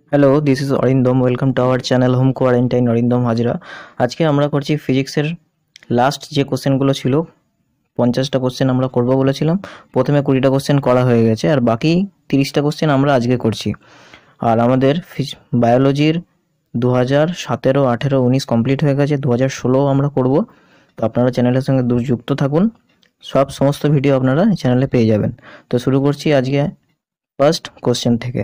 Hello, this is Arindam. Welcome to our channel home quarantine Arindam Hazra. আজকে আমরা করছি ফিজিক্সের লাস্ট যে কোশ্চেনগুলো ছিল। 50টা কোশ্চেন আমরা করব বলেছিলাম। প্রথমে 20টা কোশ্চেন করা হয়ে গেছে, আর বাকি 30টা কোশ্চেন আমরা আজকে করছি। আর আমাদের বায়োলজির 2017, 18, 19 কমপ্লিট হয়ে গেছে। 2016 আমরা করব। তো আপনারা চ্যানেলের সঙ্গে যুক্ত থাকুন। সমস্ত ভিডিও আপনারা চ্যানেলে পেয়ে যাবেন। তো শুরু করছি আজকে ফার্স্ট কোশ্চেন থেকে।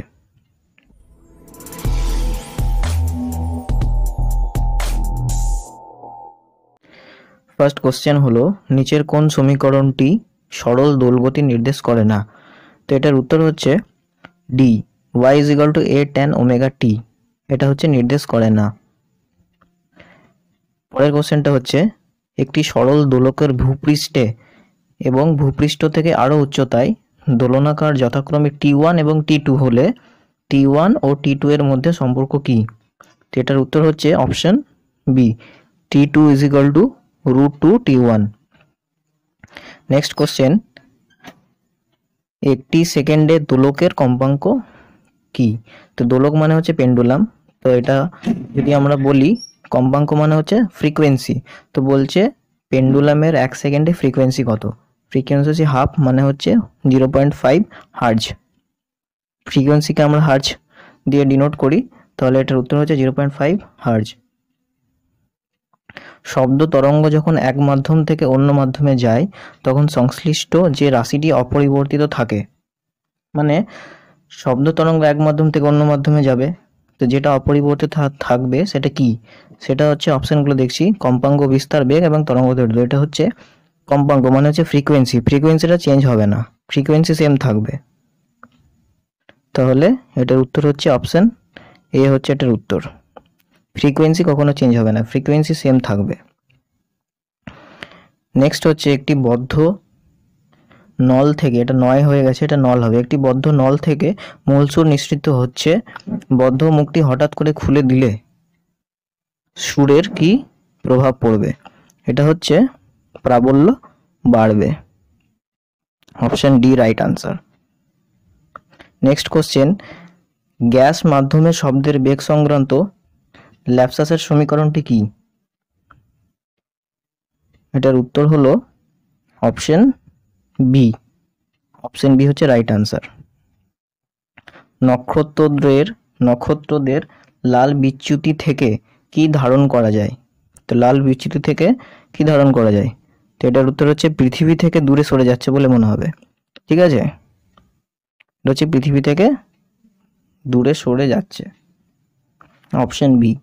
ফার্স্ট কোশ্চেন হলো, নিচের কোন সমীকরণটি সরল দোলগতি নির্দেশ করে না? তো এটার উত্তর হচ্ছে D, y is equal to a tan omega T. এটা হচ্ছে নির্দেশ করে না। পরের কোশ্চেনটা হচ্ছে, একটি সরল দোলকের ভূপৃষ্ঠে এবং ভূপৃষ্ঠ থেকে আরও উচ্চতায় দোলনাকার যথাক্রমে T1 এবং T2 হলে T1 ও T2 এর মধ্যে সম্পর্ক কি? তো এটার উত্তর হচ্ছে option B, T2 is equal to √2 T1। Next question, একটি সেকেন্ডে দোলকের কম্পাঙ্ক কি? তো দোলক মানে হচ্ছে পেন্ডুলাম। তো এটা যদি আমরা বলি কম্পাঙ্ক মানে হচ্ছে ফ্রিকোয়েন্সি। তো বলছে পেন্ডুলামের 1 সেকেন্ডে ফ্রিকোয়েন্সি কত? ফ্রিকোয়েন্সি হচ্ছে হাফ, মানে হচ্ছে 0.5 হার্জ। ফ্রিকোয়েন্সিকে আমরা হার্জ দিয়ে ডিনোট করি, তাহলে এটার উত্তর হচ্ছে 0.5 হার্জ। শব্দ তরঙ্গ যখন এক মাধ্যম থেকে অন্য মাধ্যমে যায় তখন সংশ্লিষ্ট যে রাশিটি অপরিবর্তিত থাকে, মানে শব্দ তরঙ্গ এক মাধ্যম থেকে অন্য মাধ্যমে যাবে, তো যেটা অপরিবর্তিত থাকবে সেটা কি? সেটা হচ্ছে অপশনগুলো দেখছি, কম্পাঙ্ক, বিস্তার বেগ এবং তরঙ্গ দৈর্ঘ্য। এটা হচ্ছে কম্পাঙ্ক, মানে হচ্ছে ফ্রিকোয়েন্সি। ফ্রিকোয়েন্সিটা চেঞ্জ হবে না, ফ্রিকোয়েন্সি সেম থাকবে। তাহলে এটার উত্তর হচ্ছে অপশন এ হচ্ছে এটার উত্তর। ফ্রিকোয়েন্সি কখনো চেঞ্জ হবে না, ফ্রিকোয়েন্সি সেম থাকবে। নেক্সট হচ্ছে, একটি বদ্ধ নল থেকে, এটা নয় হয়ে গেছে, এটা নল হবে। একটি বদ্ধ নল থেকে মূলসুর নিঃসৃত হচ্ছে, বদ্ধ মুখটি হঠাৎ করে খুলে দিলে সুরের কি প্রভাব পড়বে? এটা হচ্ছে প্রাবল্য বাড়বে। Option D right answer. Next question, gas মাধ্যমে শব্দের বেগ সংক্রান্ত ল্যাপলাসের সমীকরণটি কি? এটার উত্তর হলো অপশন বি। অপশন বি হচ্ছে রাইট আনসার। নক্ষত্রদের লাল বিচ্যুতি থেকে কি ধারণ করা যায়? তো লাল বিচ্যুতি থেকে কি ধারণ করা যায়? তো এটার উত্তর হচ্ছে পৃথিবী থেকে দূরে সরে যাচ্ছে বলে মনে হবে। ঠিক আছে, এটা হচ্ছে পৃথিবী থেকে দূরে সরে যাচ্ছে। Option B.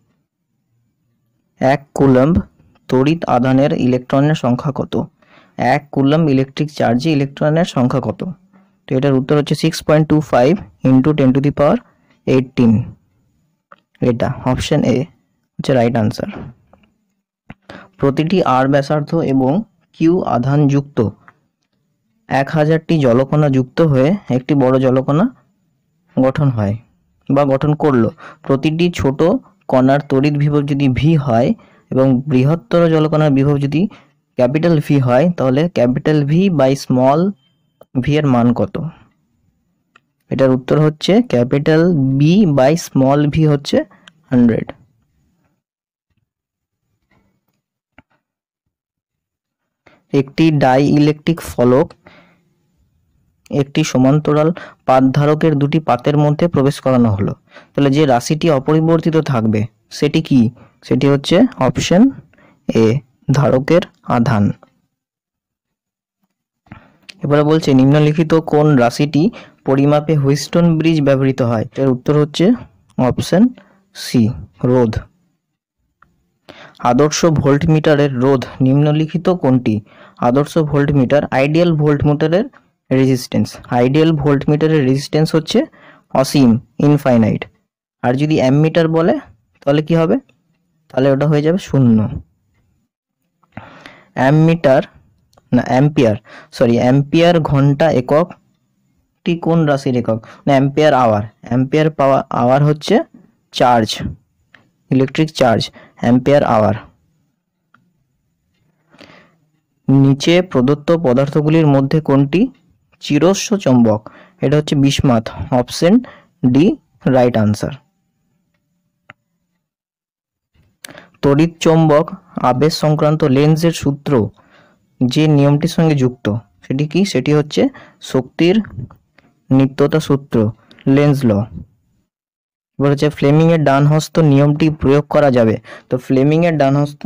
1 কুলম্ব তড়িৎ আধানের ইলেকট্রনের সংখ্যা কত? 1 কুলম্ব ইলেকট্রিক চার্জে ইলেকট্রনের সংখ্যা কত? তো এটার উত্তর হচ্ছে 6.25 × 10⁻18। এটা অপশন এ হচ্ছে রাইট আনসার। প্রতিটি আর ব্যাসার্ধ এবং কিউ আধান যুক্ত 1000টি জলকণা যুক্ত হয়ে একটি বড় জলকণা গঠন হয় বা গঠন করলো। প্রতিটি ছোট কণার তড়িৎ বিভব যদি ভি হয় এবং বৃহত্তর জলকণার বিভব যদি ক্যাপিটাল ভি হয়, তাহলে capital V by small V এর মান কত? এটার উত্তর হচ্ছে capital B by small V হচ্ছে 100। একটি ডাই ইলেকট্রিক ফলক একটি সমান্তরাল পাতধারকের দুটি পাতের মধ্যে প্রবেশ করানো হলো, তাহলে যে রাশিটি অপরিবর্তিত থাকবে সেটি কি? সেটি হচ্ছে অপশন এ, ধারকের আধান। এবারে বলছে, নিম্নলিখিত কোন রাশিটি পরিমাপে হুইস্টন ব্রিজ ব্যবহৃত হয়? এর উত্তর হচ্ছে অপশন সি, রোধ। আদর্শ ভোল্টমিটারের রোধ নিম্নলিখিত কোনটি? আদর্শ ভোল্টমিটার, আইডিয়াল ভোল্টমিটারের রেজিস্ট্যান্স। আইডিয়াল ভোল্টমিটারের রেজিস্ট্যান্স হচ্ছে অসীম, ইনফাইনাইট। আর যদি অ্যামমিটার বলে তাহলে কি হবে? তাহলে ওটা হয়ে যাবে 0। অ্যাম্পিয়ার ঘন্টা এককটি কোন রাশির একক? না, অ্যাম্পিয়ার আওয়ার। অ্যাম্পিয়ার আওয়ার হচ্ছে charge, electric charge, ampere hour. নিচে প্রদত্ত পদার্থগুলির মধ্যে কোনটি চিরস্ব চৌম্বক? এটা হচ্ছে bismuth. Option D right answer. তড়িৎ চৌম্বক আবেশ সংক্রান্ত লেন্সের সূত্র যে নিয়মটির সঙ্গে যুক্ত সেটি কি? সেটি হচ্ছে শক্তির নিত্যতা সূত্র, লেন্স ল। এবার হচ্ছে ফ্লেমিং এর ডান হস্ত নিয়মটি প্রয়োগ করা যাবে। তো ফ্লেমিং এর ডান হস্ত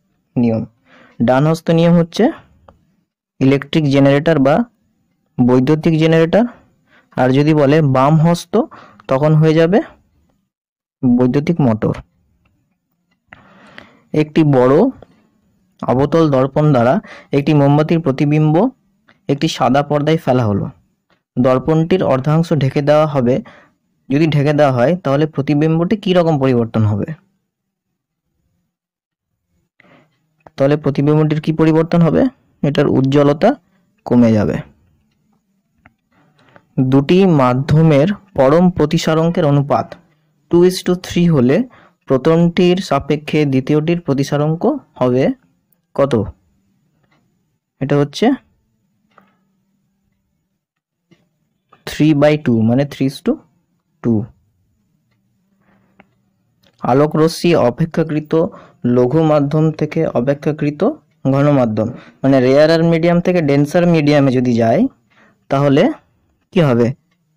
নিয়ম হচ্ছে ইলেকট্রিক জেনারেটর বা বৈদ্যুতিক জেনারেটর, আর যদি বলে বাম হস্ত তখন হয়ে যাবে বৈদ্যুতিক মোটর। একটি বড় অবতল দর্পণ দ্বারা একটি মোমবাতির প্রতিবিম্ব একটি সাদা পর্দায় ফেলা হলো। দর্পণটির অর্ধাংশ ঢেকে দেওয়া হবে। যদি ঢেকে দেওয়া হয় তাহলে প্রতিবিম্বটি কি রকম পরিবর্তন হবে? তাহলে প্রতিবিম্বটির কি পরিবর্তন হবে? এটার উজ্জ্বলতা কমে যাবে। দুটি মাধ্যমের পরম প্রতিসারণের অনুপাত 2:3 হলে প্রথমটির সাপেক্ষে দ্বিতীয়টির প্রতিসারাঙ্ক হবে কত? এটা হচ্ছে 3/2 মানে 3:2। আলোক রশ্মি অপেক্ষাকৃত লঘু মাধ্যম থেকে অপেক্ষাকৃত ঘন মাধ্যম মানে রেয়ারার মিডিয়াম থেকে ডেন্সার মিডিয়ামে যদি যায় তাহলে কি হবে?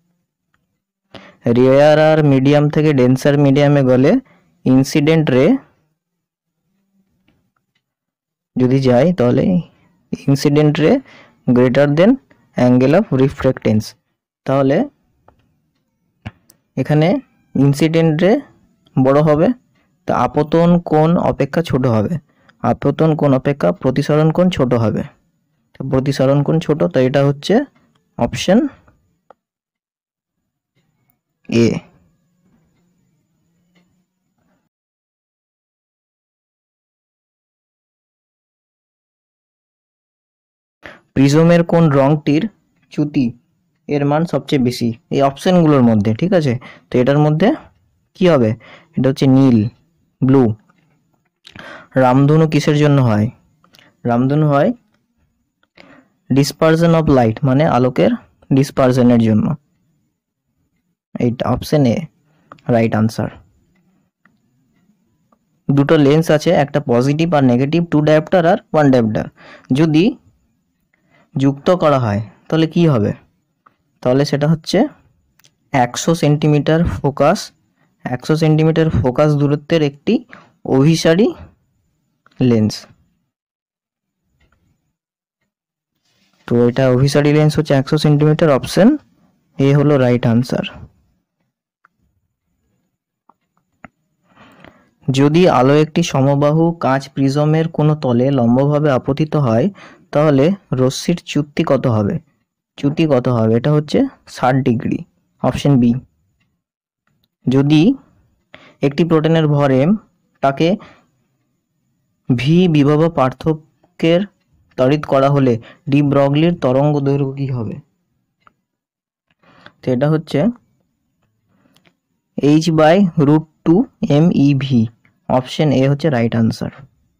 রেয়ারার মিডিয়াম থেকে ডেন্সার মিডিয়ামে গেলে ইনসিডেন্ট রে যদি যায় তাহলে incident ray greater than angle of refractance. তাহলে এখানে ইনসিডেন্ট রে বড় হবে, তা আপতন কোণ অপেক্ষা ছোট হবে। আপতন কোণ অপেক্ষা প্রতিসরণ কোণ ছোট হবে। প্রতিসরণ কোণ ছোট, তো এটা হচ্ছে অপশন এ। প্রিজমের কোন রংটির চ্যুতি এর মান সবচেয়ে বেশি? এই অপশনগুলোর মধ্যে, ঠিক আছে? তো এটার মধ্যে কি হবে? এটা হচ্ছে নীল, ব্লু। রামধনু কিসের জন্য হয়? রামধনু হয় ডিসপারশন অফ লাইট মানে আলোকের ডিসপারশনের জন্য। এইটা অপশন এ রাইট আনসার। দুটো লেন্স আছে, একটা পজিটিভ আর নেগেটিভ, 2 ডায়োপ্টার আর 1 ডায়োপ্টার। যদি যুক্ত করা হয় তাহলে কি হবে? তাহলে সেটা হচ্ছে 100 সেন্টিমিটার ফোকাস 100 সেন্টিমিটার ফোকাস দূরত্বের একটি অভিসারী লেন্স। তো এটা অভিসারী লেন্স হচ্ছে 100 সেন্টিমিটার। অপশন এ হলো রাইট আনসার। যদি আলো একটি সমবাহু কাঁচ প্রিজমের কোনো তলে লম্বভাবে আপতিত হয় তাহলে রশ্মির চ্যুতি কত হবে? এটা হচ্ছে 60 ডিগ্রি। Option B. যদি একটি প্রোটনের ভর m তাকে ভি বিভব পার্থক্যের তড়িৎ করা হলে ডি ব্রগলির তরঙ্গ দৈর্ঘ্য কি হবে? তো এটা হচ্ছে h/√2 mev। অপশন এ হচ্ছে রাইট আনসার।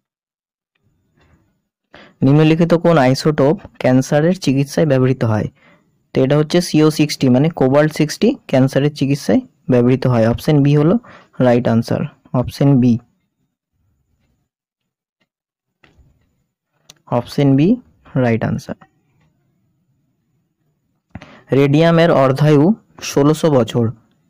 নিম্নলিখিত কোন আইসোটোপ ক্যান্সারের চিকিৎসায় ব্যবহৃত হয়? তো এটা হচ্ছে CO60 মানে কোবাল্ট 60 ক্যান্সারের চিকিৎসায় ব্যবহৃত হয়। অপশন বি হলো right answer. Option B right answer. রেডিয়ামের অর্ধায়ু 1600 বছর।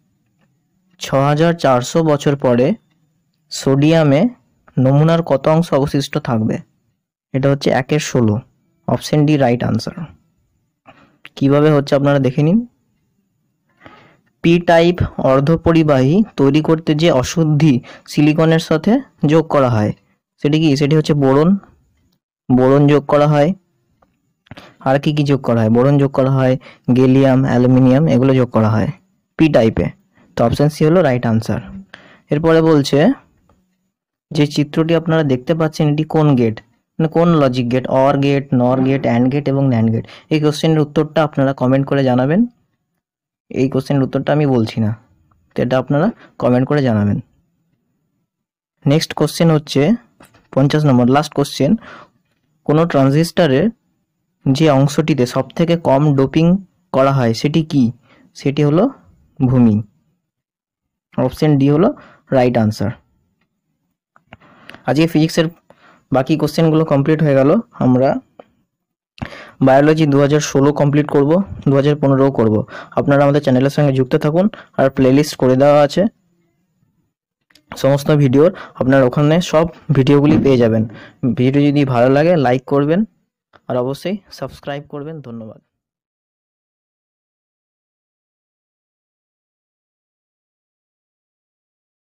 6400 বছর পরে সোডিয়ামে নমুনার কত অংশ অবশিষ্ট থাকবে? এটা হচ্ছে 1/16। Option D right answer. কিভাবে হচ্ছে আপনারা দেখে নিন। পি টাইপ অর্ধপরিবাহী তৈরি করতে যে অশুদ্ধি সিলিকনের সাথে যোগ করা হয় সেটি হচ্ছে বোরন যোগ করা হয়। আর কি যোগ করা হয়? বোরন যোগ করা হয়, গ্যালিয়াম, অ্যালুমিনিয়াম এগুলো যোগ করা হয় পি টাইপে। তো অপশন সি হলো রাইট আনসার। এরপরে বলছে যে চিত্রটি আপনারা দেখতে পাচ্ছেন এটি কোন গেট মানে কোন logic gate? Or gate, nor gate, and gate এবং ন্যান্ড গেট। এই কোশ্চেনের উত্তরটা আপনারা কমেন্ট করে জানাবেন। এই কোশ্চেনের উত্তরটা আমি বলছি না, তো এটা আপনারা কমেন্ট করে জানাবেন। নেক্সট কোশ্চেন হচ্ছে 50 নম্বর লাস্ট কোশ্চেন। কোনো ট্রানজিস্টরের যে অংশটিতে সব থেকে কম ডোপিং করা হয় সেটি কি? সেটি হলো ভূমি। অপশন ডি হলো রাইট আনসার। আজকে ফিজিক্সের বাকি কোশ্চেনগুলো কমপ্লিট হয়ে গেল। আমরা বায়োলজি 2016 কমপ্লিট করব, 2015 করব। আপনারা আমাদের চ্যানেলের সঙ্গে যুক্ত থাকুন, আর প্লেলিস্ট করে দেওয়া আছে সমস্ত ভিডিওর, আপনারা ওখানে সব ভিডিওগুলি পেয়ে যাবেন। ভিডিও যদি ভালো লাগে লাইক করবেন আর অবশ্যই সাবস্ক্রাইব করবেন। ধন্যবাদ।